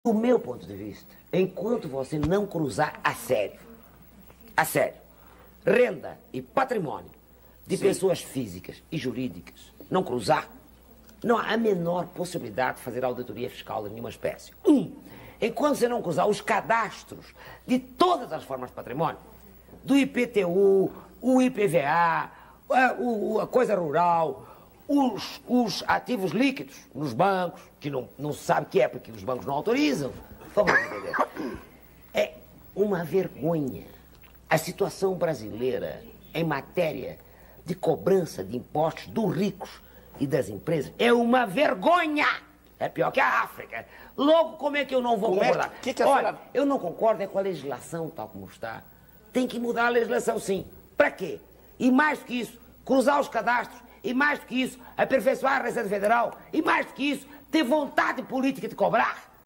Do meu ponto de vista, enquanto você não cruzar a sério, renda e patrimônio de pessoas físicas e jurídicas, não cruzar, não há a menor possibilidade de fazer auditoria fiscal de nenhuma espécie. Enquanto você não cruzar os cadastros de todas as formas de patrimônio, do IPTU, o IPVA, a coisa rural, os ativos líquidos nos bancos, que não se sabe o que é porque os bancos não autorizam, vamos entender. É uma vergonha. A situação brasileira em matéria de cobrança de impostos dos ricos e das empresas é uma vergonha. É pior que a África. Logo, como é que eu não vou concordar? Olha, eu não concordo com a legislação tal como está. Tem que mudar a legislação, sim. Para quê? E mais do que isso, cruzar os cadastros. E mais do que isso, aperfeiçoar a Receita Federal. E mais do que isso, ter vontade política de cobrar.